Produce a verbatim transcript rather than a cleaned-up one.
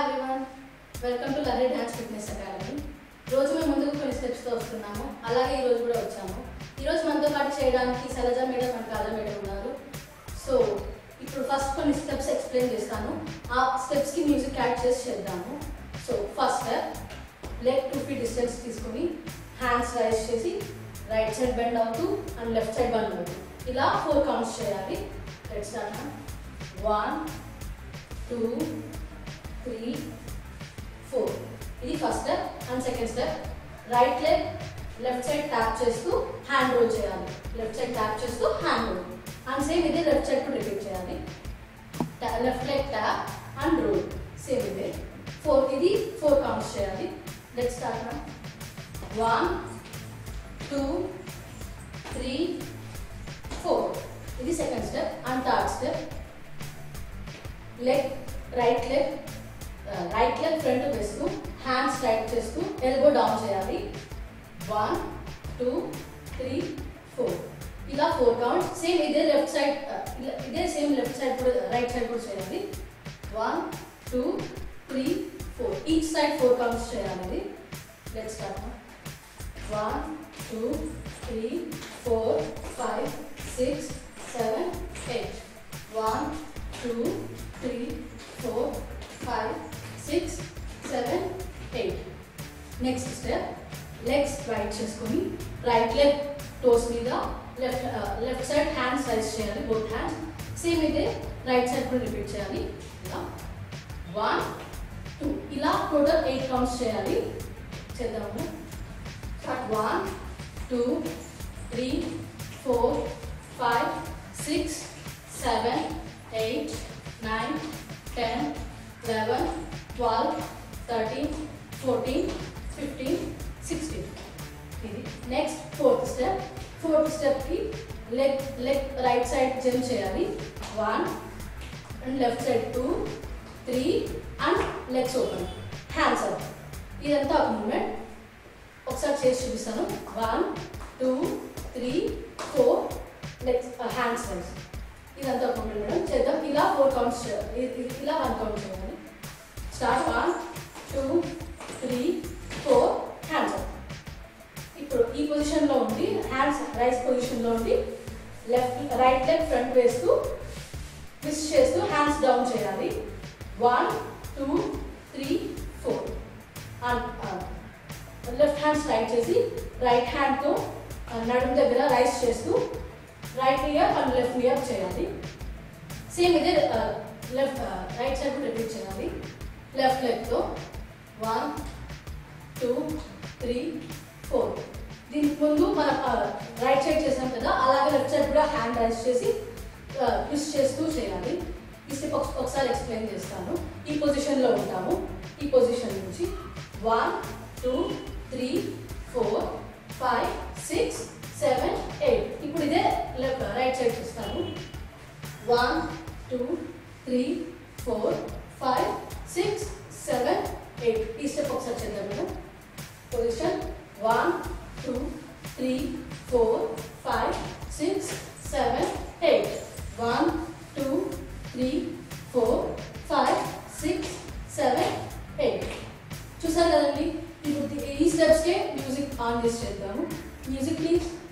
everyone, welcome to Lahari Dance Fitness Academy. రోజు మేము ముందుకు కొన్ని స్టెప్స్ తో వస్తున్నాము. అలాగే ఈ రోజు కూడా వచ్చాము. ఈ రోజు మనతో పాటు చేయడానికి Shailaja madam and Kaja madam ఉన్నారు. సో ఇప్పుడు ఫస్ట్ కొన్ని స్టెప్స్ ఎక్స్ప్లెయిన్ చేస్తాను. ఆ స్టెప్స్ కి మ్యూజిక్ యాడ్ చేసి చేద్దాము. So first step, leg two feet distance తీసుకొని హ్యాండ్స్ రైజ్ చేసి రైట్ సైడ్ బెండ్ అవుతూ అండ్ లెఫ్ట్ సైడ్ బెండ్ అవుతూ ఇలా ఫోర్ కౌంట్స్ చేయాలి. Let's start. One two three four. ఇది first step. And second step, right leg left side tap చేస్తూ hand roll చేయాలి. Left side tap చేస్తూ hand roll. And same ఇదే left side కు repeat చేయాలి. Left leg tap and roll. Same ఇదే four. ఇది four counts చేయాలి. Let's start. One two three four. ఇది second step. And third step, leg right leg right leg front వేస్తూ hands straight చేస్తూ elbow down చేయాలి. One two three four. ఇలా four counts. Same ఇదే left side ఇదే same left side కూడా right side కూడా చేయాలి. One two three four. Each side four counts చేయాలి. Let's start. One two three four five six seven eight. One two three four five six seven eight. Next step, legs right చేసుకొని right leg toes మీద left left side hands raise చేయాలి. Both hands. Same ఇదే right side కూడా repeat చేయాలి. ఇలా one two. ఇలా total eight counts చేయాలి. చేద్దాము. Start. One two three four five six seven eight nine ten eleven twelve thirteen fourteen fifteen sixteen. ఇది next fourth step. Fourth స్టెప్కి leg leg right side jump చేయాలి. One and left side two three and legs open, hands up. ఇదంతా ఒక movement. ఒకసారి చేసి చూపిస్తాను. వన్ two three ఫోర్ లెగ్స్ హ్యాండ్స్ రైజ్. ఇదంతా ఒక మూమెంట్ మేడం. చేద్దాం. ఇలా ఫోర్ కౌంట్స్ ఇలా వన్ కౌంట్ చేయాలి. Start. One two three four hands up. ఇప్పుడు ఈ పొజిషన్లో ఉండి హ్యాండ్స్ రైస్ పొజిషన్లో ఉండి లెఫ్ట్ రైట్ లెగ్ ఫ్రంట్ వేస్తూ ట్విస్ట్ చేస్తూ హ్యాండ్స్ డౌన్ చేయాలి. One two three four. Left hand straight చేసి రైట్ హ్యాండ్తో నడుము దగ్గర రైస్ చేస్తూ right ear and left ear చేయాలి. సేమ్ ఇదే లెఫ్ట్ రైట్ సైడ్ రిపీట్ చేయాలి. లెఫ్ట్ లెగ్తో వన్ టూ త్రీ ఫోర్. దీనికి ముందు మనం రైట్ సైడ్ చేసాం కదా, అలాగే లెఫ్ట్ సైడ్ కూడా హ్యాండ్ రైజ్ చేసి ట్విస్ట్ చేస్తూ చేయాలి. ఈ స్టెప్ ఒకసారి ఎక్స్ప్లెయిన్ చేస్తాను. ఈ పొజిషన్లో ఉంటాము. ఈ పొజిషన్ నుంచి one two three four five six seven eight. ఇప్పుడు ఇదే లెఫ్ట్ రైట్ సైడ్ చేస్తాను. One two three four five six seven eight. ఈ స్టెప్ ఒకసారి చేద్దాం madam. Position one two three four five six seven eight. One two three four five six seven eight. చూసారు కదండి. ఇప్పుడు ఈ స్టెప్స్కే మ్యూజిక్ ఆన్ చేసి చేద్దాము. Music please.